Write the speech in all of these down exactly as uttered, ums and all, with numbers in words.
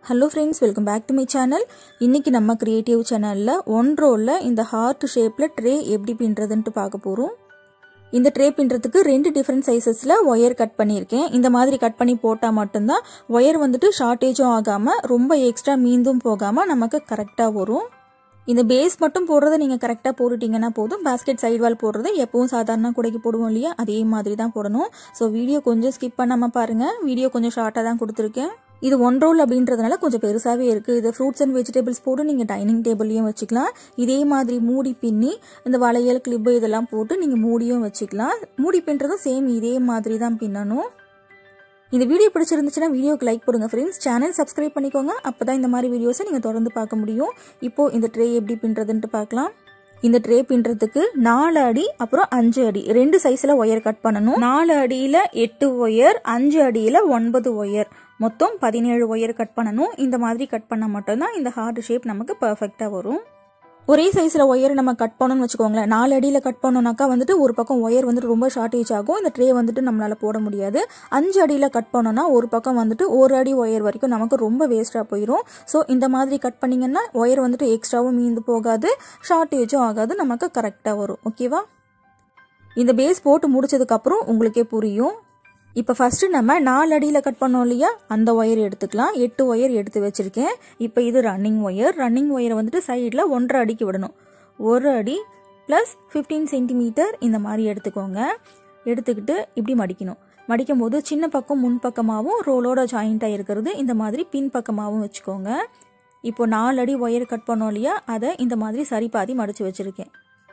Hello friends, welcome back to my channel. இன்னைக்கு நம்ம creative channelல one rollல இந்த heart shapeல tray எப்படி பின்றதுன்னு பார்க்க போறோம். இந்த tray பின்றதுக்கு ரெண்டு different sizesல wire cut பண்ணியிருக்கேன். இந்த மாதிரி கட் பண்ணி போட்டா மட்டும்தான் wire வந்துட்டு ஷார்ட்டேஜும் ஆகாம ரொம்ப எக்ஸ்ட்ரா மீந்தும் போகாம நமக்கு கரெக்ட்டா வரும். இந்த பேஸ் மட்டும் போடுறதை நீங்க கரெக்ட்டா போட்டுட்டீங்கன்னா போதும். basket side wall போடுறது எப்பவும் சாதாரண கூடைக்கு போடுவோம் இல்லையா, அதே மாதிரி தான் போடணும். சோ வீடியோ கொஞ்சம் ஸ்கிப் பண்ணாம பாருங்க. வீடியோ கொஞ்சம் ஷார்ட்டா தான் கொடுத்திருக்கேன். இது one roll அப்படின்றதுனால கொஞ்சம் பெருசாவே இருக்கு. இது fruits and vegetables போட்டு நீங்க டைனிங் டேபிள்லயும் வச்சுக்கலாம். இதே மாதிரி மூடி பின்னி இந்த வளையல் கிளிப் இதெல்லாம் போட்டு நீங்க மூடியும் வச்சுக்கலாம். மூடி பின்றதும் சேம் இதே மாதிரி தான் பின்னணும். இந்த வீடியோ பிடிச்சிருந்துச்சுன்னா வீடியோக்கு லைக் போடுங்க ஃப்ரெண்ட்ஸ். சேனல் சப்ஸ்கிரைப் பண்ணிக்கோங்க. அப்பதான் இந்த மாதிரி வீடியோஸை நீங்க தொடர்ந்து பார்க்க முடியும். இப்போ இந்த ட்ரே எப்படி பின்றதுன்னு பார்க்கலாம். இந்த ட்ரே பின்றதுக்கு நாலு அடி அப்புறம் அஞ்சு அடி ரெண்டு சைஸ்ல ஒயர் கட் பண்ணணும். நாலு அடியில எட்டு ஒயர், அஞ்சு அடியில ஒன்பது ஒயர், மொத்தம் பதினேழு ஒயர் கட் பண்ணணும். இந்த மாதிரி கட் பண்ணா மட்டும்தான் இந்த ஹார்ட் ஷேப் நமக்கு பெர்ஃபெக்ட்டா வரும். ஒரே சைஸ்ல ஒயர் நம்ம கட் பண்ணணும்னு வச்சுக்கோங்களேன். நாலு அடியில கட் பண்ணோம்னாக்கா வந்துட்டு ஒரு பக்கம் ஒயர் வந்துட்டு ரொம்ப ஷார்ட்டேஜ் ஆகும். இந்த ட்ரே வந்துட்டு நம்மளால போட முடியாது. அஞ்சு அடியில கட் பண்ணோம்னா ஒரு பக்கம் வந்துட்டு ஒரு அடி ஒயர் வரைக்கும் நமக்கு ரொம்ப வேஸ்டா போயிடும். ஸோ இந்த மாதிரி கட் பண்ணீங்கன்னா ஒயர் வந்துட்டு எக்ஸ்ட்ராவும் மீந்து போகாது, ஷார்ட்டேஜும் ஆகாது, நமக்கு கரெக்டா வரும். ஓகேவா? இந்த பேஸ் போட்டு முடிச்சதுக்கு அப்புறம் உங்களுக்கே புரியும். இப்போ ஃபர்ஸ்ட் நம்ம நாலு அடியில கட் பண்ணோம் இல்லையா, அந்த ஒயர் எடுத்துக்கலாம். எட்டு ஒயர் எடுத்து வச்சிருக்கேன். இப்போ இது ரன்னிங் ஒயர். ரன்னிங் ஒயரை வந்துட்டு சைடில் ஒன்றரை அடிக்கு விடணும். ஒரு அடி பிளஸ் பிப்டீன் சென்டிமீட்டர் இந்த மாதிரி எடுத்துக்கோங்க. எடுத்துக்கிட்டு இப்படி மடிக்கணும். மடிக்கும் போது சின்ன பக்கம் முன் பக்கமாகவும் ரோலோட ஜாயிண்டா இருக்கிறது இந்த மாதிரி பின் பக்கமாகவும் வச்சுக்கோங்க. இப்போ நாலு அடி ஒயர் கட் பண்ணோம் இல்லையா, அதை இந்த மாதிரி சரி பாதி மடிச்சு வச்சிருக்கேன்.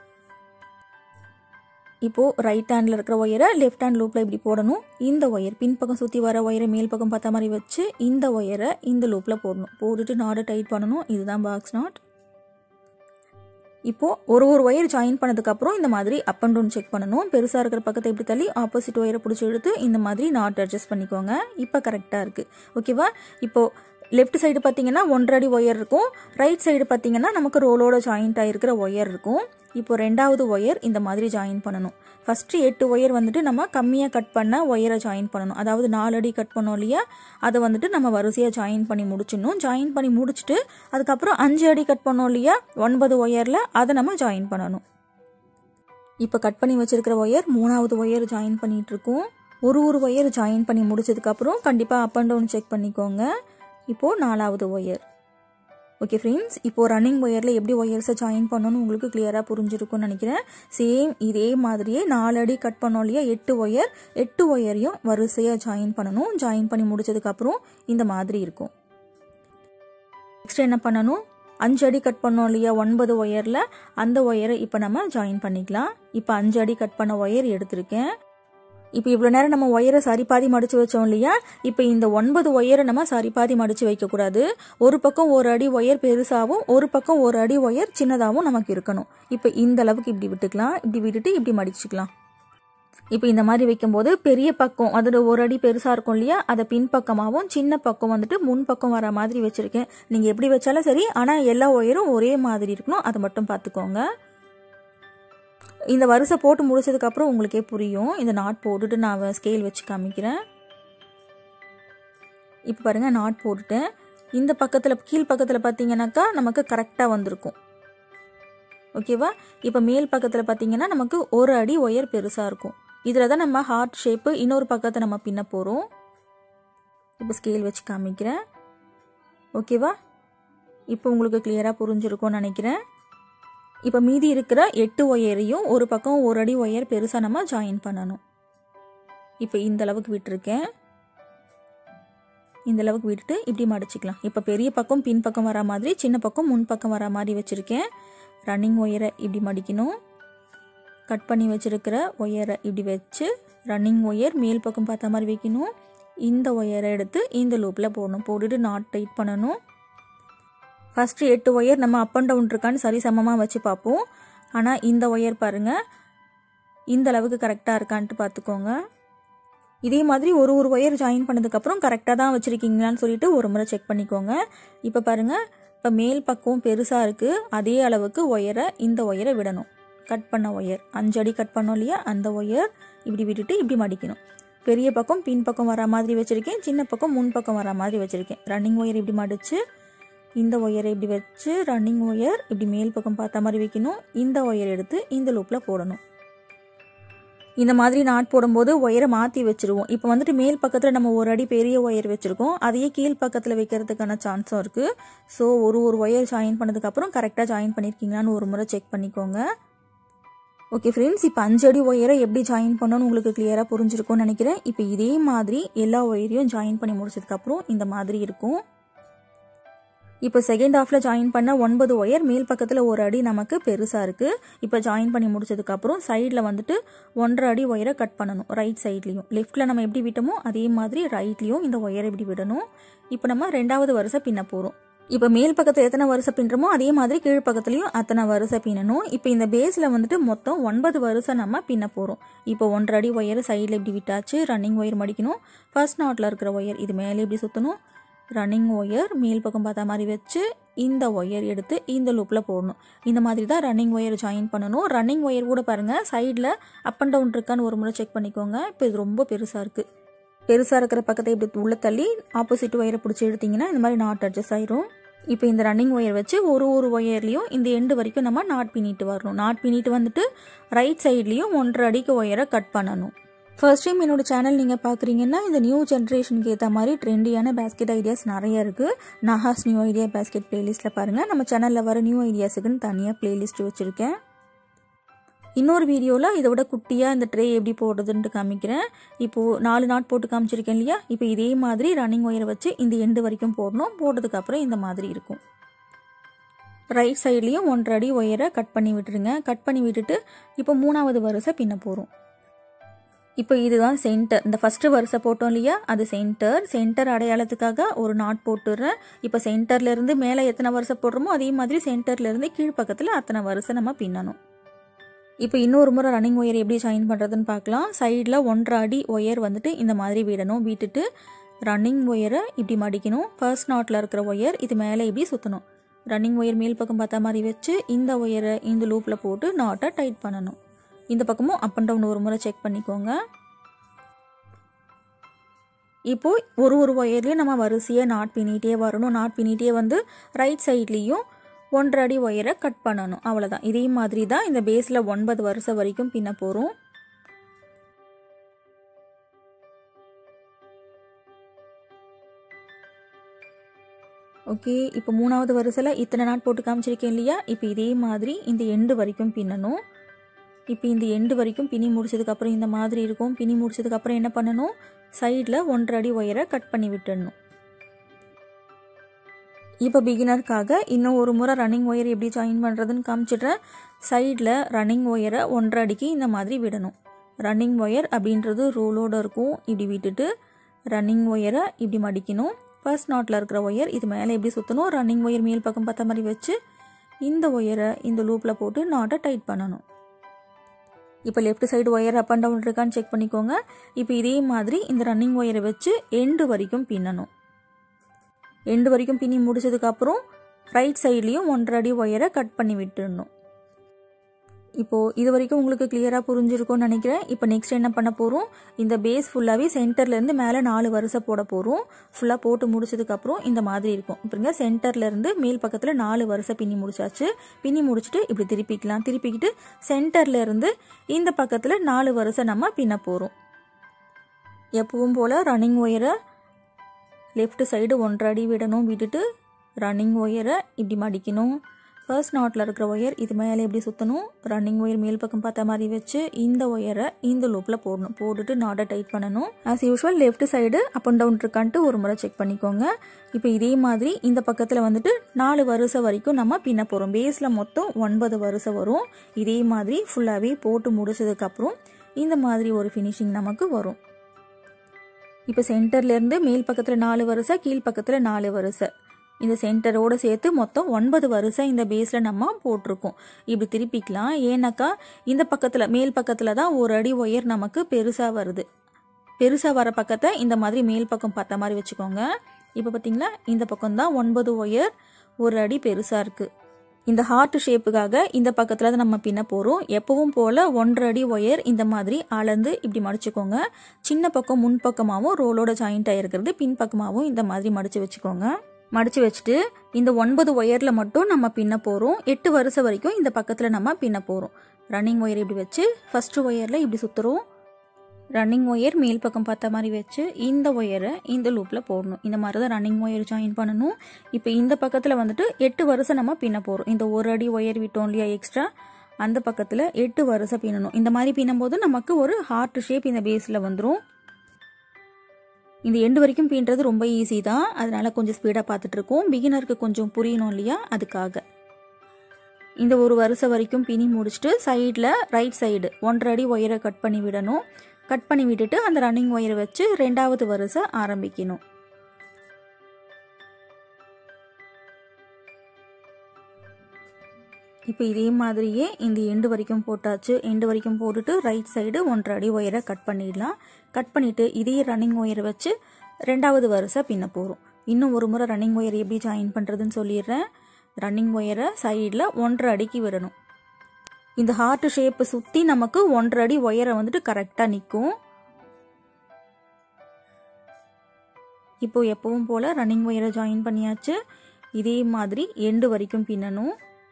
இப்போ ரைட் ஹேண்ட்ல இருக்கிற ஒயரை லெஃப்ட் ஹேண்ட் லூப்ல இப்படி போடணும். இந்த ஒயர் பின் பக்கம் சுத்தி வர ஒயரை மேல் பக்கம் பார்த்த மாதிரி வச்சு இந்த ஒயரை இந்த லூப்ல போடணும். போட்டுட்டு நாட்டை டைட் பண்ணணும். இதுதான் பாக்ஸ் நாட். இப்போ ஒரு ஒரு ஒயர் ஜாயின் பண்ணதுக்கு அப்புறம் இந்த மாதிரி அப் அண்ட் டவுன் செக் பண்ணணும். பெருசா இருக்கிற பக்கத்தை இப்படி தள்ளி ஆப்போசிட் ஒயரை பிடிச்சி எடுத்து இந்த மாதிரி நாட் அட்ஜஸ்ட் பண்ணிக்கோங்க. இப்போ கரெக்டா இருக்கு. ஓகேவா? இப்போ லெஃப்ட் சைடு பார்த்தீங்கன்னா ஒன்றரை அடி ஒயர் இருக்கும். ரைட் சைடு பார்த்தீங்கன்னா நமக்கு ரோலோட ஜாயிண்ட் ஆயிருக்கிற ஒயர் இருக்கும். இப்போ ரெண்டாவது ஒயர் இந்த மாதிரி ஜாயின் பண்ணணும். ஃபர்ஸ்ட் எட்டு ஒயர் வந்துட்டு நம்ம கம்மியாக கட் பண்ண ஒயரை ஜாயின் பண்ணணும். அதாவது நாலு அடி கட் பண்ணோம் இல்லையா, அதை வந்துட்டு நம்ம வரிசையாக ஜாயின் பண்ணி முடிச்சிடணும். ஜாயின் பண்ணி முடிச்சுட்டு அதுக்கப்புறம் அஞ்சு அடி கட் பண்ணோம் இல்லையா, ஒன்பது ஒயரில் அதை நம்ம ஜாயின் பண்ணணும். இப்போ கட் பண்ணி வச்சிருக்கிற ஒயர் மூணாவது ஒயர் ஜாயின் பண்ணிட்டு இருக்கோம். ஒரு ஒரு ஒயர் ஜாயின் பண்ணி முடிச்சதுக்கப்புறம் கண்டிப்பாக அப் அண்ட் டவுன் செக் பண்ணிக்கோங்க. இப்போ நாலாவது ஒயர். ஓகே ஃப்ரெண்ட்ஸ், இப்போ ரன்னிங் ஒயரில் எப்படி ஒயர்ஸை ஜாயின் பண்ணணும்னு உங்களுக்கு கிளியராக புரிஞ்சிருக்கும்னு நினைக்கிறேன். சேம் இதே மாதிரியே நாலு அடி கட் பண்ணோம் இல்லையா, எட்டு ஒயர் எட்டு ஒயரையும் வரிசையாக ஜாயின் பண்ணணும். ஜாயின் பண்ணி முடிச்சதுக்கப்புறம் இந்த மாதிரி இருக்கும். நெக்ஸ்ட் என்ன பண்ணணும், அஞ்சு அடி கட் பண்ணோம் இல்லையா ஒன்பது ஒயரில், அந்த ஒயரை இப்போ நம்ம ஜாயின் பண்ணிக்கலாம். இப்போ அஞ்சு அடி கட் பண்ண ஒயர் எடுத்திருக்கேன். இப்போ இவ்வளோ நேரம் நம்ம ஒயரை சரி பாதி மடிச்சு வச்சோம் இல்லையா, இப்போ இந்த ஒன்பது ஒயரை நம்ம சரி பாதி மடிச்சு வைக்கக்கூடாது. ஒரு பக்கம் ஒரு அடி ஒயர் பெருசாகவும் ஒரு பக்கம் ஒரு அடி ஒயர் சின்னதாகவும் நமக்கு இருக்கணும். இப்போ இந்த அளவுக்கு இப்படி விட்டுக்கலாம். இப்படி விட்டுட்டு இப்படி மடிச்சுக்கலாம். இப்போ இந்த மாதிரி வைக்கும்போது பெரிய பக்கம் அதோட ஒரு அடி பெருசாக இருக்கும் இல்லையா, அதை பின்பக்கமாகவும் சின்ன பக்கம் வந்துட்டு முன் பக்கம் வர மாதிரி வச்சிருக்கேன். நீங்கள் எப்படி வச்சாலும் சரி, ஆனால் எல்லா ஒயரும் ஒரே மாதிரி இருக்கணும். அதை மட்டும் பார்த்துக்கோங்க. இந்த வரிசை போட்டு முடிச்சதுக்கு அப்புறம் உங்களுக்கே புரியும். இந்த நாட் போட்டுட்டு நான் ஸ்கேல் வச்சு காமிக்கிறேன். இப்போ பாருங்க, நாட் போட்டுட்டேன். இந்த பக்கத்தில் கீழ் பக்கத்தில் பார்த்தீங்கன்னாக்கா நமக்கு கரெக்டாக வந்திருக்கும். ஓகேவா? இப்போ மேல் பக்கத்தில் பார்த்தீங்கன்னா நமக்கு ஒரு அடி ஒயர் பெருசாக இருக்கும். இதில் தான் நம்ம ஹார்ட் ஷேப்பு இன்னொரு பக்கத்தை நம்ம பின்ன போகிறோம். இப்போ ஸ்கேல் வச்சு காமிக்கிறேன். ஓகேவா? இப்போ உங்களுக்கு கிளியராக புரிஞ்சிருக்கும்னு நினைக்கிறேன். இப்போ மீதி இருக்கிற எட்டு ஒயரையும் ஒரு பக்கம் ஒரு அடி ஒயர் பெருசாக நம்ம ஜாயின் பண்ணணும். இப்போ இந்த அளவுக்கு விட்டுருக்கேன். இந்த அளவுக்கு விட்டுட்டு இப்படி மடிச்சுக்கலாம். இப்போ பெரிய பக்கம் பின் பக்கம் வர மாதிரி, சின்ன பக்கம் முன் பக்கம் வர மாதிரி வச்சுருக்கேன். ரன்னிங் ஒயரை இப்படி மடிக்கணும். கட் பண்ணி வச்சிருக்கிற ஒயரை இப்படி வச்சு ரன்னிங் ஒயர் மேல் பக்கம் பார்த்த மாதிரி வைக்கணும். இந்த ஒயரை எடுத்து இந்த லூப்பில் போடணும். போட்டுட்டு நாட் டைட் பண்ணணும். ஃபர்ஸ்ட் எட்டு ஒயர் நம்ம அப் அண்ட் டவுன் இருக்கான்னு சரி சமமாக வச்சு பார்ப்போம். ஆனால் இந்த ஒயர் பாருங்க, இந்த அளவுக்கு கரெக்டாக இருக்கான்ட்டு பார்த்துக்கோங்க. இதே மாதிரி ஒரு ஒரு ஒயர் ஜாயின் பண்ணதுக்கப்புறம் கரெக்டாக தான் வச்சுருக்கீங்களான்னு சொல்லிட்டு ஒரு முறை செக் பண்ணிக்கோங்க. இப்போ பாருங்க, இப்போ மேல் பக்கம் பெருசாக இருக்குது. அதே அளவுக்கு ஒயரை இந்த ஒயரை விடணும். கட் பண்ண ஒயர் அஞ்சு அடி கட் பண்ணோம் இல்லையா, அந்த ஒயர் இப்படி விட்டுட்டு இப்படி மடிக்கணும். பெரிய பக்கம் பின் பக்கம் வர மாதிரி வச்சுருக்கேன், சின்ன பக்கம் முன் பக்கம் வர மாதிரி வச்சுருக்கேன். ரன்னிங் ஒயர் இப்படி மடித்து இந்த ஒயரை இப்படி வச்சு ரன்னிங் ஒயர் இப்படி மேல் பக்கம் பார்த்த மாதிரி வைக்கணும். இந்த ஒயர் எடுத்து இந்த லூப்பில் போடணும். இந்த மாதிரி நாட் போடும்போது ஒயரை மாற்றி வச்சுருவோம். இப்போ வந்துட்டு மேல் பக்கத்தில் நம்ம ஒரு அடி பெரிய ஒயர் வச்சுருக்கோம், அதையே கீழ் பக்கத்தில் வைக்கிறதுக்கான சான்ஸும் இருக்குது. ஸோ ஒரு ஒரு ஒயர் ஜாயின் பண்ணதுக்கப்புறம் கரெக்டாக ஜாயின் பண்ணியிருக்கீங்களான்னு ஒரு முறை செக் பண்ணிக்கோங்க. ஓகே ஃப்ரெண்ட்ஸ், இப்போ அஞ்சு அடி ஒயரை எப்படி ஜாயின் பண்ணணும்னு உங்களுக்கு கிளியராக புரிஞ்சிருக்கும்னு நினைக்கிறேன். இப்போ இதே மாதிரி எல்லா ஒயரையும் ஜாயின் பண்ணி முடிச்சதுக்கப்புறம் இந்த மாதிரி இருக்கும். இப்போ செகண்ட் ஹாஃபில் ஜாயின் பண்ண ஒன்பது ஒயர் மேல் பக்கத்தில் ஒரு அடி நமக்கு பெருசாக இருக்குது. இப்போ ஜாயின் பண்ணி முடிச்சதுக்கப்புறம் சைடில் வந்துட்டு ஒன்றரை அடி ஒயரை கட் பண்ணணும். ரைட் சைட்லேயும் லெஃப்ட்டில் நம்ம எப்படி விட்டோமோ அதே மாதிரி ரைட்லேயும் இந்த ஒயரை இப்படி விடணும். இப்போ நம்ம ரெண்டாவது வரிசை பின்ன போகிறோம். இப்போ மேல் பக்கத்தில் எத்தனை வரிசை பின்னுறோமோ அதே மாதிரி கீழ் பக்கத்துலையும் அத்தனை வரிசை பின்னணும். இப்போ இந்த பேஸில் வந்துட்டு மொத்தம் ஒன்பது வரிசை நம்ம பின்ன போகிறோம். இப்போ ஒன்றரை அடி ஒயர் சைடில் இப்படி விட்டாச்சு. Running wire மடிக்கணும். ஃபர்ஸ்ட் நாட்டில் இருக்கிற ஒயர் இது மேலே இப்படி சுற்றணும். ரன்னிங் ஒயர் மேல் பக்கம் பார்த்த மாதிரி வச்சு இந்த ஒயர் எடுத்து இந்த லூப்பில் போடணும். இந்த மாதிரி தான் ரன்னிங் ஒயர் ஜாயின் பண்ணணும். ரன்னிங் ஒயர் கூட பாருங்கள் சைடில் அப் அண்ட் டவுன் இருக்கான்னு ஒரு முறை செக் பண்ணிக்கோங்க. இப்போ இது ரொம்ப பெருசாக இருக்குது. பெருசாக இருக்கிற பக்கத்தை இப்படி உள்ள தள்ளி ஆப்போசிட் ஒயரை பிடிச்சி எடுத்திங்கன்னா இந்த மாதிரி நாட் அட்ஜஸ்ட் ஆயிரும். இப்போ இந்த ரன்னிங் ஒயர் வச்சு ஒரு ஒரு ஒயர்லேயும் இந்த எண்டு வரைக்கும் நம்ம நாட் பின்னிட்டு வரணும். நாட் பின்னிட்டு வந்துட்டு ரைட் சைட்லேயும் ஒன்றரை அடிக்கு ஒயரை கட் பண்ணணும். ஃபர்ஸ்ட் டைம் என்னோட சேனல் நீங்கள் பார்க்குறீங்கன்னா இந்த நியூ ஜென்ரேஷனுக்கு ஏற்ற மாதிரி ட்ரெண்டியான பேஸ்கெட் ஐடியாஸ் நிறைய இருக்குது. நஹாஸ் நியூ ஐடியா பேஸ்கெட் பிளேலிஸ்ட்டில் பாருங்கள். நம்ம சேனலில் வர நியூ ஐடியாஸுக்குன்னு தனியாக பிளேலிஸ்ட் வச்சுருக்கேன். இன்னொரு வீடியோவில் இதை விட குட்டியாக இந்த ட்ரே எப்படி போடுறதுன்ட்டு காமிக்கிறேன். இப்போது நாலு நாட் போட்டு காமிச்சிருக்கேன் இல்லையா? இப்போ இதே மாதிரி ரன்னிங் ஒயரை வச்சு இந்த எண்டு வரைக்கும் போடணும். போட்டதுக்கப்புறம் இந்த மாதிரி இருக்கும். ரைட் சைட்லேயும் ஒன்றரை அடி ஒயரை கட் பண்ணி விட்டுருங்க. கட் பண்ணி விட்டுட்டு இப்போ மூணாவது வரிசை பின்ன போகிறோம். இப்போ இதுதான் சென்டர். இந்த ஃபஸ்ட்டு வரிசை போட்டோம் இல்லையா, அது சென்டர். சென்டர் அடையாளத்துக்காக ஒரு நாட் போட்டுடுறேன். இப்போ சென்டர்லேருந்து மேலே எத்தனை வரிசை போடுறோமோ அதே மாதிரி சென்டர்லேருந்து கீழ்ப்பக்கத்தில் அத்தனை வரிசை நம்ம பின்னணும். இப்போ இன்னொரு முறை ரன்னிங் ஒயர் எப்படி ஜாயின் பண்ணுறதுன்னு பார்க்கலாம். சைடில் ஒன்றரை அடி ஒயர் வந்துட்டு இந்த மாதிரி விடணும். விட்டுட்டு ரன்னிங் ஒயரை இப்படி மடிக்கணும். ஃபர்ஸ்ட் நாட்டில் இருக்கிற ஒயர் இது மேலே இப்படி சுற்றணும். ரன்னிங் ஒயர் மேல் பக்கம் பார்த்த மாதிரி வச்சு இந்த ஒயரை இந்த லூப்பில் போட்டு நாட்டை டைட் பண்ணணும். இந்த பக்கமும் அப் அண்ட் டவுன் ஒரு முறை செக் பண்ணிக்கோங்க. இப்போது ஒரு ஒரு ஒயர்லேயும் நம்ம வரிசையாக நாட் பின்னிட்டே வரணும். நாட் பின்னிட்டே வந்து ரைட் சைட்லேயும் ஒன்றரை அடி ஒயரை கட் பண்ணணும். அவ்வளோதான். இதே மாதிரி தான் இந்த பேஸில் ஒன்பது வரிசை வரைக்கும் பின்ன போகிறோம். ஓகே, இப்போ மூணாவது வரிசையில் இத்தனை நாட் போட்டு காமிச்சிருக்கேன் இல்லையா? இப்போ இதே மாதிரி இந்த எண்டு வரைக்கும் பின்னணும். இப்போ இந்த எண்டு வரைக்கும் பின்னி முடிச்சதுக்கப்புறம் இந்த மாதிரி இருக்கும். பின்னி முடிச்சதுக்கப்புறம் என்ன பண்ணணும்? சைடில் ஒன்றரை அடி ஒயரை கட் பண்ணி விட்டுடணும். இப்போ பிகினருக்காக இன்னும் ஒரு முறை ரன்னிங் ஒயர் எப்படி ஜாயின் பண்ணுறதுன்னு காமிச்சிடுறேன். சைடில் ரன்னிங் ஒயரை ஒன்றரை அடிக்கு இந்த மாதிரி விடணும். ரன்னிங் ஒயர் அப்படின்றது ரோலோடு இருக்கும். இப்படி விட்டுட்டு ரன்னிங் ஒயரை இப்படி மடிக்கணும். ஃபர்ஸ்ட் நாட்டில் இருக்கிற ஒயர் இது மேலே எப்படி சுற்றணும். ரன்னிங் ஒயர் மேல் பக்கம் பார்த்த மாதிரி வச்சு இந்த ஒயரை இந்த லூப்பில் போட்டு நாட்டை டைட் பண்ணணும். இப்போ left side wire up and down இருக்கான்னு செக் பண்ணிக்கோங்க. இப்போ இதே மாதிரி இந்த ரன்னிங் ஒயரை வச்சு எண்டு வரைக்கும் பின்னணும். எண்டு வரைக்கும் பின்னி முடிச்சதுக்கப்புறம் ரைட் சைட்லேயும் ஒன்றரை அடி ஒயரை கட் பண்ணி விட்டுடணும். இப்போது இது வரைக்கும் உங்களுக்கு கிளியராக புரிஞ்சிருக்கும்னு நினைக்கிறேன். இப்போ நெக்ஸ்ட் என்ன பண்ண போகிறோம்? இந்த பேஸ் ஃபுல்லாகவே சென்டர்லேருந்து மேலே நாலு வரிசை போட போகிறோம். ஃபுல்லாக போட்டு முடிச்சதுக்கப்புறம் இந்த மாதிரி இருக்கும். இப்போங்க சென்டர்லேருந்து மேல் பக்கத்தில் நாலு வரிசை பின்னி முடிச்சாச்சு. பின்னி முடிச்சுட்டு இப்படி திருப்பிக்கலாம். திருப்பிக்கிட்டு சென்டர்லேருந்து இந்த பக்கத்தில் நாலு வரிசை நம்ம பின்ன போகிறோம். எப்பவும் போல் ரன்னிங் ஒயரை லெஃப்ட் சைடு ஒன்றரை அடி விடணும். விட்டுட்டு ரன்னிங் ஒயரை இப்படி மடிக்கணும். ஃபர்ஸ்ட் நாட்டில் இருக்கிற ஒயர் இது மேலே எப்படி சுற்றணும். ரன்னிங் ஒயர் மேல் பக்கம் பார்த்த மாதிரி வச்சு இந்த ஒயரை இந்த லூப்பில் போடணும். போட்டுட்டு நாட்டை டைட் பண்ணணும். As usual left side up and down இருக்கான்ட்டு ஒரு முறை செக் பண்ணிக்கோங்க. இப்போ இதே மாதிரி இந்த பக்கத்தில் வந்துட்டு நாலு வரிசை வரைக்கும் நம்ம பின்ன போகிறோம். பேஸில் மொத்தம் ஒன்பது வரிசை வரும். இதே மாதிரி ஃபுல்லாகவே போட்டு முடிச்சதுக்கப்புறம் இந்த மாதிரி ஒரு ஃபினிஷிங் நமக்கு வரும். இப்போ சென்டர்லேருந்து மேல் பக்கத்தில் நாலு வரிசை, கீழ் பக்கத்தில் நாலு வரிசை, இந்த சென்டரோடு சேர்த்து மொத்தம் ஒன்பது வரிசை இந்த பேஸில் நம்ம போட்டிருக்கோம். இப்படி திருப்பிக்கலாம். ஏன்னாக்கா இந்த பக்கத்தில் மேல் பக்கத்தில் தான் ஒரு அடி ஒயர் நமக்கு பெருசாக வருது. பெருசாக வர பக்கத்தை இந்த மாதிரி மேல் பக்கம் பார்த்த மாதிரி வச்சுக்கோங்க. இப்போ பார்த்தீங்களா, இந்த பக்கம் தான் ஒன்பது ஒயர் ஒரு அடி பெருசாக இருக்குது. இந்த ஹார்ட் ஷேப்புக்காக இந்த பக்கத்துல தான் நம்ம பின்ன போறோம். எப்பவும் போல ஒன்றரை அடி ஒயர் இந்த மாதிரி அளந்து இப்படி மடிச்சுக்கோங்க. சின்ன பக்கம் முன் பக்கமாகவும் ரோலோட ஜாயிண்ட் ஆயிருக்கிறது பின் பக்கமாகவும் இந்த மாதிரி மடிச்சு வச்சுக்கோங்க. மடிச்சு வச்சுட்டு இந்த ஒன்பது ஒயர்ல மட்டும் நம்ம பின்ன போறோம். எட்டு வரிசை வரைக்கும் இந்த பக்கத்துல நம்ம பின்ன போறோம். ரன்னிங் ஒயர் இப்படி வச்சு ஃபர்ஸ்ட் ஒயர்ல இப்படி சுத்துறோம். ரன்னிங் ஒயர் மேல் பக்கம் பார்த்த மாதிரி வச்சு இந்த ஒயரை இந்த லூப்ல போடணும். இந்த மாதிரி தான் ரன்னிங் ஒயர் ஜாயின் பண்ணணும். இப்போ இந்த பக்கத்துல வந்துட்டு எட்டு வரிசை நம்ம பின்ன போறோம். இந்த ஒரு அடி ஒயர் விட்டோம் இல்லையா எக்ஸ்ட்ரா, அந்த பக்கத்துல எட்டு வரிசை பின்னணும். இந்த மாதிரி பின்னும் போது நமக்கு ஒரு ஹார்ட் ஷேப் இந்த பேஸ்ல வந்துடும். இந்த எண்டு வரைக்கும் பின்றது ரொம்ப ஈஸி தான், அதனால கொஞ்சம் ஸ்பீடா பார்த்துட்டு இருக்கோம். பிகினருக்கு கொஞ்சம் புரியணும் இல்லையா, அதுக்காக. இந்த ஒரு வரிசை வரைக்கும் பின்னி முடிச்சுட்டு சைடில் ரைட் சைடு ஒன்றரை அடி ஒயரை கட் பண்ணி விடணும். கட் பண்ணி விட்டுட்டு அந்த ரன்னிங் ஒயரை வச்சு ரெண்டாவது வரிசை ஆரம்பிக்கணும். இப்போ இதே மாதிரியே இந்த எண்டு வரைக்கும் போட்டாச்சு. எண்டு வரைக்கும் போட்டுட்டு ரைட் சைடு ஒன்றரை அடி ஒயரை கட் பண்ணிடலாம். கட் பண்ணிட்டு இதே ரன்னிங் ஒயரை வச்சு ரெண்டாவது வரிசை பின்ன போகிறோம். இன்னும் ஒரு முறை ரன்னிங் ஒயர் எப்படி ஜாயின் பண்ணுறதுன்னு சொல்லிடுறேன். ரன்னிங் ஒயரை சைடில் ஒன்றரை அடிக்கு விடணும். இந்த ஹார்ட் ஷேப்பை சுற்றி நமக்கு ஒன்றரை அடி ஒயரை வந்துட்டு கரெக்டாக நிற்கும். இப்போ எப்பவும் போல் ரன்னிங் ஒயரை ஜாயின் பண்ணியாச்சு. இதே மாதிரி எண்டு வரைக்கும் பின்னணும்.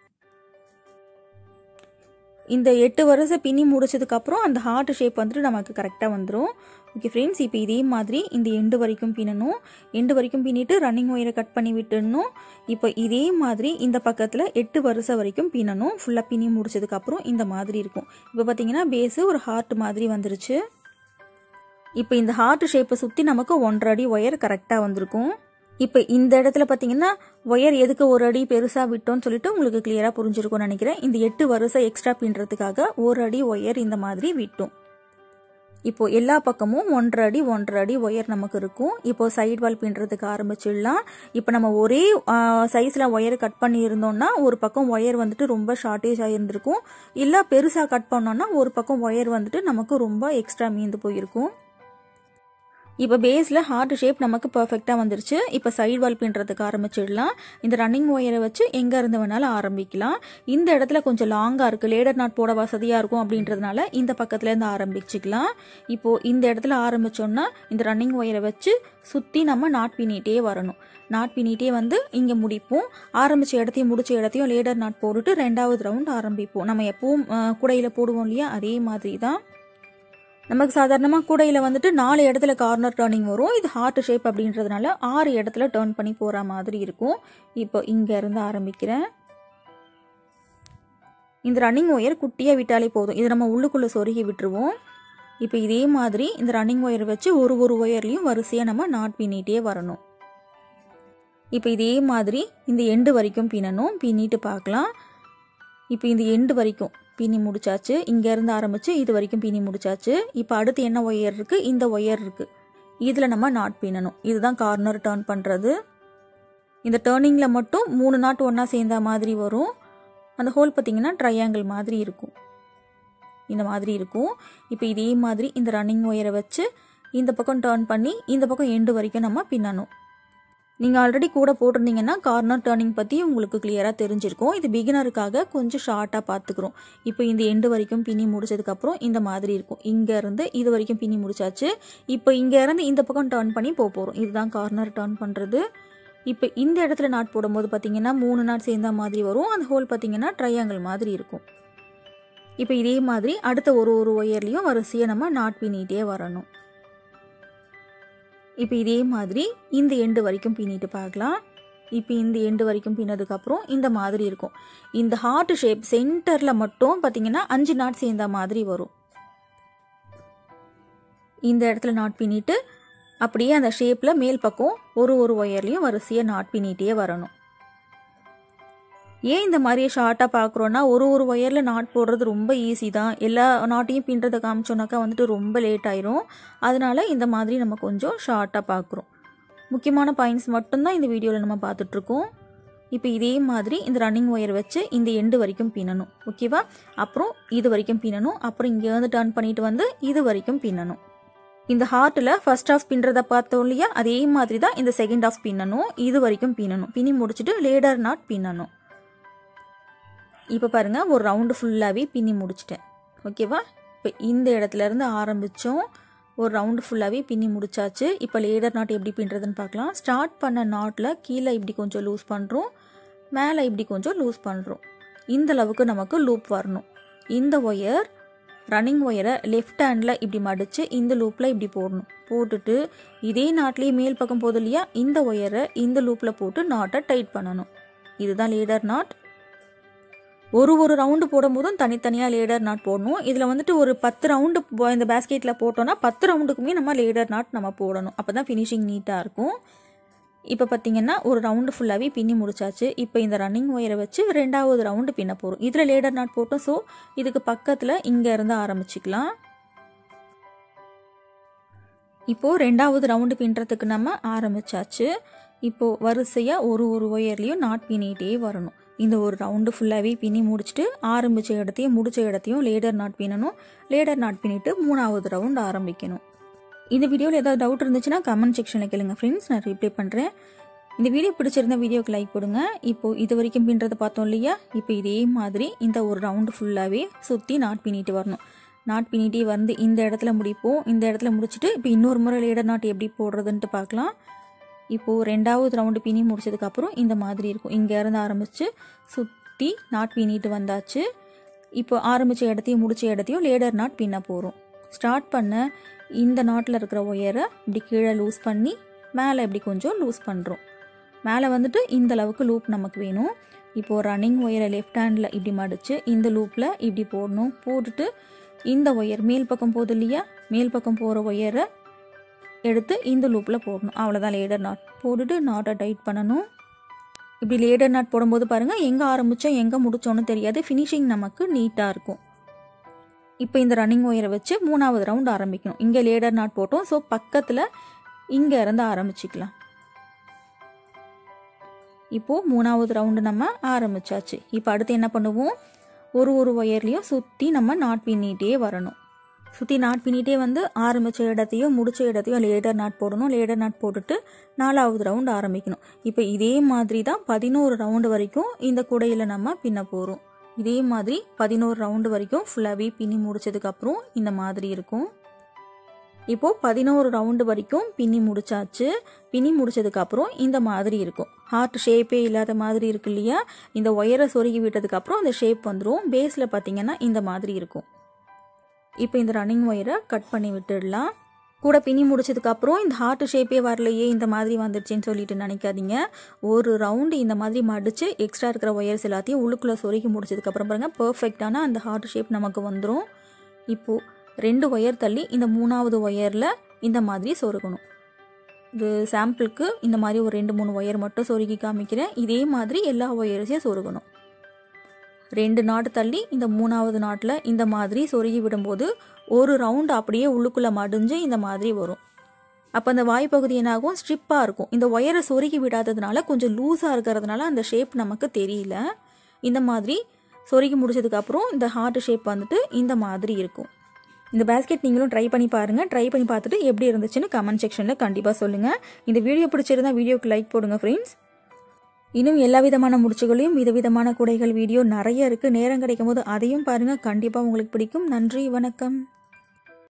இந்த எட்டு வரிசை பின்னி முடிச்சதுக்கப்புறம் அந்த ஹார்ட் ஷேப் வந்துட்டு நமக்கு கரெக்டாக வந்துடும். ஓகே ஃப்ரெண்ட்ஸ், இப்போ இதே மாதிரி இந்த எண்டு வரைக்கும் பின்னணும். எண்டு வரைக்கும் பின்னிட்டு ரன்னிங் ஒயரை கட் பண்ணி விட்டுடணும். இப்போ இதே மாதிரி இந்த பக்கத்தில் எட்டு வரிசை வரைக்கும் பின்னணும். ஃபுல்லாக பின்னி முடிச்சதுக்கப்புறம் இந்த மாதிரி இருக்கும். இப்போ பார்த்தீங்கன்னா பேஸு ஒரு ஹார்ட் மாதிரி வந்துருச்சு. இப்போ இந்த ஹார்ட் ஷேப்பை சுற்றி நமக்கு ஒன்றரை அடி ஒயர் கரெக்டாக வந்திருக்கும். இப்போ இந்த இடத்துல பார்த்தீங்கன்னா ஒயர் எதுக்கு ஒரு அடி பெருசாக விட்டோம்னு சொல்லிட்டு உங்களுக்கு கிளியராக புரிஞ்சிருக்கும்னு நினைக்கிறேன். இந்த எட்டு வரிசை எக்ஸ்ட்ரா பின்னுறதுக்காக ஒரு அடி ஒயர் இந்த மாதிரி விட்டோம். இப்போ எல்லா பக்கமும் ஒன்றரை அடி ஒன்றரை அடி ஒயர் நமக்கு இருக்கும். இப்போ சைடு வால் பின்னுறதுக்கு ஆரம்பிச்சிடலாம். இப்போ நம்ம ஒரே சைஸ்ல ஒயர் கட் பண்ணி இருந்தோம்னா ஒரு பக்கம் ஒயர் வந்துட்டு ரொம்ப ஷார்ட்டேஜ் ஆகியிருந்திருக்கும். இல்லை பெருசாக கட் பண்ணோம்னா ஒரு பக்கம் ஒயர் வந்துட்டு நமக்கு ரொம்ப எக்ஸ்ட்ரா மீந்து போயிருக்கும். இப்போ பேஸில் ஹார்ட் ஷேப் நமக்கு பர்ஃபெக்டாக வந்துருச்சு. இப்போ சைடு வால் பின்னுறதுக்கு ஆரம்பிச்சிடலாம். இந்த ரன்னிங் ஒயரை வச்சு எங்கே இருந்து வேணாலும் ஆரம்பிக்கலாம். இந்த இடத்துல கொஞ்சம் லாங்காக இருக்குது, லேடர் நாட் போட வசதியாக இருக்கும் அப்படின்றதுனால இந்த பக்கத்துலேருந்து ஆரம்பிச்சுக்கலாம். இப்போது இந்த இடத்துல ஆரம்பித்தோன்னா இந்த ரன்னிங் ஒயரை வச்சு சுற்றி நம்ம நாட் பின்னிட்டே வரணும். நாட் பின்னிட்டே வந்து இங்கே முடிப்போம். ஆரம்பித்த இடத்தையும் முடிச்ச இடத்தையும் லேடர் நாட் போட்டுட்டு ரெண்டாவது ரவுண்ட் ஆரம்பிப்போம். நம்ம எப்பவும் கூடையில் போடுவோம் இல்லையா, அதே மாதிரி தான். நமக்கு சாதாரணமாக கூடையில் வந்துட்டு நாலு இடத்துல கார்னர் டர்னிங் வரும். இது ஹார்ட் ஷேப் அப்படின்றதுனால ஆறு இடத்துல டர்ன் பண்ணி போகிற மாதிரி இருக்கும். இப்போ இங்கே இருந்து ஆரம்பிக்கிறேன். இந்த ரன்னிங் ஒயர் குட்டியாக விட்டாலே போதும், இது நம்ம உள்ளுக்குள்ளே சொருகி விட்டுருவோம். இப்போ இதே மாதிரி இந்த ரன்னிங் ஒயர் வச்சு ஒரு ஒரு ஒயர்லையும் வரிசையாக நம்ம நாட் பின்னிட்டே வரணும். இப்போ இதே மாதிரி இந்த எண்டு வரைக்கும் பின்னணும். பின்னிட்டு பார்க்கலாம். இப்போ இந்த எண்டு வரைக்கும் பின்னி முடிச்சாச்சு. இங்கேருந்து ஆரம்பித்து இது வரைக்கும் பின்னி முடிச்சாச்சு. இப்போ அடுத்து என்ன ஒயர் இருக்குது, இந்த ஒயர் இருக்குது, இதில் நம்ம நாட் பின்னணும். இதுதான் கார்னர் டர்ன் பண்ணுறது. இந்த டர்னிங்கில் மட்டும் மூணு நாட் ஒன்றா சேர்ந்த மாதிரி வரும். அந்த ஹோல் பார்த்திங்கன்னா ட்ரையாங்கிள் மாதிரி இருக்கும், இந்த மாதிரி இருக்கும். இப்போ இதே மாதிரி இந்த ரன்னிங் ஒயரை வச்சு இந்த பக்கம் டர்ன் பண்ணி இந்த பக்கம் எண்டு வரைக்கும் நம்ம பின்னணும். நீங்கள் ஆல்ரெடி கூட போட்டிருந்தீங்கன்னா கார்னர் டர்னிங் பற்றி உங்களுக்கு கிளியராக தெரிஞ்சிருக்கும். இது பிகினருக்காக கொஞ்சம் ஷார்ட்டாக பார்த்துக்கிறோம். இப்போ இந்த எண்டு வரைக்கும் பின்னி முடிச்சதுக்கப்புறம் இந்த மாதிரி இருக்கும். இங்கேருந்து இது வரைக்கும் பின்னி முடிச்சாச்சு. இப்போ இங்கேருந்து இந்த பக்கம் டர்ன் பண்ணி போக போகிறோம். இதுதான் கார்னர் டர்ன் பண்ணுறது. இப்போ இந்த இடத்துல நாட் போடும்போது பார்த்தீங்கன்னா மூணு நாட் சேர்ந்த மாதிரி வரும். அந்த ஹோல் பார்த்தீங்கன்னா ட்ரையாங்கிள் மாதிரி இருக்கும். இப்போ இதே மாதிரி அடுத்த ஒரு ஒரு ஒயர்லையும் வரிசையை நம்ம நாட் பின்னிட்டே வரணும். இப்போ இதே மாதிரி இந்த எண்டு வரைக்கும் பின்னிட்டு பார்க்கலாம். இப்போ இந்த எண்டு வரைக்கும் பின்னதுக்கப்புறம் இந்த மாதிரி இருக்கும். இந்த ஹார்ட் ஷேப் சென்டரில் மட்டும் பார்த்தீங்கன்னா அஞ்சு நாட் சேர்ந்த மாதிரி வரும். இந்த இடத்துல நாட் பின்னிட்டு அப்படியே அந்த ஷேப்பில் மேல் பக்கம் ஒரு ஒரு ஒயர்லையும் வரிசையாக நாட் பின்னிட்டே வரணும். ஏன் இந்த மாதிரி ஷார்ட்டாக பார்க்குறோன்னா ஒரு ஒரு ஒயரில் நாட் போடுறது ரொம்ப ஈஸி தான். எல்லா நாட்டையும் பின்னுறதை காமிச்சோன்னாக்கா வந்துட்டு ரொம்ப லேட் ஆயிரும். அதனால இந்த மாதிரி நம்ம கொஞ்சம் ஷார்ட்டாக பார்க்குறோம். முக்கியமான பாயிண்ட்ஸ் மட்டும்தான் இந்த வீடியோவில் நம்ம பார்த்துட்ருக்கோம். இப்போ இதே மாதிரி இந்த ரன்னிங் ஒயர் வச்சு இந்த எண்டு வரைக்கும் பின்னணும். ஓகேவா? அப்புறம் இது வரைக்கும் பின்னணும். அப்புறம் இங்கே வந்து டர்ன் பண்ணிட்டு வந்து இது வரைக்கும் பின்னணும். இந்த ஹார்ட்டில் ஃபர்ஸ்ட் ஆஃப் பின்னுறதை பார்த்தோம் இல்லையா, அதே மாதிரி தான் இந்த செகண்ட் ஆஃப் பின்னணும். இது வரைக்கும் பின்னணும். பின்னி முடிச்சுட்டு லேடர் நாட் பின்னணும். இப்போ பாருங்கள் ஒரு ரவுண்டு ஃபுல்லாகவே பின்னி முடிச்சிட்டேன். ஓகேவா? இப்போ இந்த இடத்துல இருந்து ஆரம்பித்தோம், ஒரு ரவுண்டு ஃபுல்லாகவே பின்னி முடிச்சாச்சு. இப்போ லேடர் நாட் எப்படி பின்னுறதுன்னு பார்க்கலாம். ஸ்டார்ட் பண்ண நாட்டில் கீழே இப்படி கொஞ்சம் லூஸ் பண்ணுறோம், மேலே இப்படி கொஞ்சம் லூஸ் பண்ணுறோம். இந்த அளவுக்கு நமக்கு லூப் வரணும். இந்த ஒயர் ரன்னிங் ஒயரை லெஃப்ட் ஹேண்டில் இப்படி மடித்து இந்த லூப்பில் இப்படி போடணும். போட்டுட்டு இதே நாட்லேயே மேல் பக்கம் போதும் இல்லையா, இந்த ஒயரை இந்த லூப்பில் போட்டு நாட்டை டைட் பண்ணணும். இதுதான் லேடர் நாட். ஒரு ஒரு ரவுண்டு போடும் போதும் தனித்தனியாக லேடர் நாட் போடணும். இதில் வந்துட்டு ஒரு பத்து ரவுண்டு இந்த பேஸ்கெட்டில் போட்டோன்னா பத்து ரவுண்டுக்குமே நம்ம லேடர் நாட் நம்ம போடணும். அப்போ தான் ஃபினிஷிங் நீட்டாக இருக்கும். இப்போ பார்த்தீங்கன்னா ஒரு ரவுண்டு ஃபுல்லாகவே பின்னி முடிச்சாச்சு. இப்போ இந்த ரன்னிங் ஒயரை வச்சு ரெண்டாவது ரவுண்டு பின்ன போகிறோம். இதில் லேடர் நாட் போட்டோம். ஸோ இதுக்கு பக்கத்தில் இங்கே இருந்து ஆரம்பிச்சிக்கலாம். இப்போது ரெண்டாவது ரவுண்டு பின்னுறதுக்கு நம்ம ஆரம்பிச்சாச்சு. இப்போது வரிசையாக ஒரு ஒரு ஒயர்லேயும் நாட் பின்னிகிட்டே வரணும். இந்த ஒரு ரவுண்டு ஃபுல்லாகவே பின்னி முடிச்சுட்டு ஆரம்பித்த இடத்தையும் முடித்த இடத்தையும் லேடர் நாட் பின்னணும். லேடர் நாட் பின்னிட்டு மூணாவது ரவுண்டு ஆரம்பிக்கணும். இந்த வீடியோவில் ஏதாவது டவுட் இருந்துச்சுன்னா கமெண்ட் செக்ஷனில் கேளுங்க ஃப்ரெண்ட்ஸ், நான் ரிப்ளை பண்ணுறேன். இந்த வீடியோ பிடிச்சிருந்த வீடியோக்கு லைக் போடுங்க. இப்போது இது வரைக்கும் பின்னுறதை பார்த்தோம் இல்லையா, இப்போ இதே மாதிரி இந்த ஒரு ரவுண்டு ஃபுல்லாகவே சுற்றி நாட் பின்னிட்டு வரணும். நாட் பின்னிட்டே வந்து இந்த இடத்துல முடிப்போம். இந்த இடத்துல முடிச்சுட்டு இப்போ இன்னொரு முறை லேடர் நாட் எப்படி போடுறதுன்ட்டு பார்க்கலாம். இப்போது ரெண்டாவது ரவுண்டு பின்னி முடிச்சதுக்கப்புறம் இந்த மாதிரி இருக்கும். இங்கே இருந்து ஆரம்பித்து சுற்றி நாட் பின்னிட்டு வந்தாச்சு. இப்போ ஆரம்பித்த இடத்தையும் முடித்த இடத்தையும் லேடர் நாட் பின்ன போகிறோம். ஸ்டார்ட் பண்ண இந்த நாட்டில் இருக்கிற ஒயரை இப்படி கீழே லூஸ் பண்ணி மேலே இப்படி கொஞ்சம் லூஸ் பண்ணுறோம். மேலே வந்துட்டு இந்த அளவுக்கு லூப் நமக்கு வேணும். இப்போது ரன்னிங் ஒயரை லெஃப்ட் ஹேண்டில் இப்படி மடித்து இந்த லூப்பில் இப்படி போடணும். போட்டுட்டு இந்த ஒயர் மேல் பக்கம் போகுது இல்லையா, மேல் பக்கம் போகிற ஒயரை எடுத்து இந்த லூப்பில் போடணும். அவ்வளோதான் லேடர் நாட். போட்டுட்டு நாட்டை டைட் பண்ணணும். இப்படி லேடர் நாட் போடும்போது பாருங்கள் எங்கே ஆரம்பித்தோம் எங்கே முடித்தோன்னு தெரியாது. ஃபினிஷிங் நமக்கு நீட்டாக இருக்கும். இப்போ இந்த ரன்னிங் ஒயரை வச்சு மூணாவது ரவுண்டு ஆரம்பிக்கணும். இங்கே லேடர் நாட் போட்டோம். ஸோ பக்கத்தில் இங்கே இருந்து ஆரம்பிச்சிக்கலாம். இப்போது மூணாவது ரவுண்டு நம்ம ஆரம்பித்தாச்சு. இப்போ அடுத்து என்ன பண்ணுவோம், ஒரு ஒரு ஒயர்லேயும் சுற்றி நம்ம நாட் பின்னிகிட்டே வரணும். சுற்றி நாட் பின்னிகிட்டே வந்து ஆரம்பித்த இடத்தையும் முடித்த இடத்தையும் லேடர் நாட் போடணும். லேடர் நாட் போட்டுட்டு நாலாவது ரவுண்டு ஆரம்பிக்கணும். இப்போ இதே மாதிரி தான் பதினோரு ரவுண்டு வரைக்கும் இந்த குடையில் நம்ம பின்ன போகிறோம். இதே மாதிரி பதினோரு ரவுண்டு வரைக்கும் ஃபுல்லாகவே பின்னி முடிச்சதுக்கப்புறம் இந்த மாதிரி இருக்கும். இப்போது பதினோரு ரவுண்டு வரைக்கும் பின்னி முடிச்சாச்சு. பின்னி முடிச்சதுக்கப்புறம் இந்த மாதிரி இருக்கும். ஹார்ட் ஷேப்பே இல்லாத மாதிரி இருக்கு இல்லையா, இந்த ஒயரை சொருகி விட்டதுக்கப்புறம் அந்த ஷேப் வந்துடும். பேஸில் பார்த்தீங்கன்னா இந்த மாதிரி இருக்கும். இப்போ இந்த ரன்னிங் ஒயரை கட் பண்ணி விட்டுடலாம். கூட பின்னி முடிச்சதுக்கப்புறம் இந்த ஹார்ட் ஷேப்பே வரலையே இந்த மாதிரி வந்துடுச்சுன்னு சொல்லிட்டு நினைக்காதீங்க. ஒரு ரவுண்டு இந்த மாதிரி மடித்து எக்ஸ்ட்ரா இருக்கிற ஒயர்ஸ் எல்லாத்தையும் உள்ளுக்குள்ளே சொருகி முடிச்சதுக்கப்புறம் பாருங்கள் பர்ஃபெக்டான அந்த ஹார்ட் ஷேப் நமக்கு வந்துடும். இப்போது ரெண்டு ஒயர் தள்ளி இந்த மூணாவது ஒயரில் இந்த மாதிரி சொருகணும். இது சாம்பிளுக்கு இந்த மாதிரி ஒரு ரெண்டு மூணு ஒயர் மட்டும் சொருகி காமிக்கிறேன். இதே மாதிரி எல்லா ஒயர்ஸையும் சொருகணும். ரெண்டு நாட்டு தள்ளி இந்த மூணாவது நாட்டில் இந்த மாதிரி சொருகி விடும்போது ஒரு ரவுண்டு அப்படியே உள்ளுக்குள்ளே மடிஞ்சு இந்த மாதிரி வரும். அப்போ அந்த வாய்ப்பகுதி என்னாகும், ஸ்ட்ரிப்பாக இருக்கும். இந்த ஒயரை சொருகி விடாததுனால கொஞ்சம் லூஸாக இருக்கிறதுனால அந்த ஷேப் நமக்கு தெரியல. இந்த மாதிரி சொருகி முடிச்சதுக்கப்புறம் இந்த ஹார்ட் ஷேப் வந்துட்டு இந்த மாதிரி இருக்கும். இந்த பேஸ்கெட் நீங்களும் ட்ரை பண்ணி பாருங்கள். ட்ரை பண்ணி பார்த்துட்டு எப்படி இருந்துச்சுன்னு கமெண்ட் செக்ஷனில் கண்டிப்பாக சொல்லுங்கள். இந்த வீடியோ பிடிச்சிருந்தா வீடியோக்கு லைக் போடுங்க ஃப்ரெண்ட்ஸ். இன்னும் எல்லா விதமான முடிச்சுகளையும் விதவிதமான குடைகள் வீடியோ நிறைய இருக்குது. நேரம் கிடைக்கும் போது அதையும் பாருங்கள். கண்டிப்பாக உங்களுக்கு பிடிக்கும். நன்றி, வணக்கம்.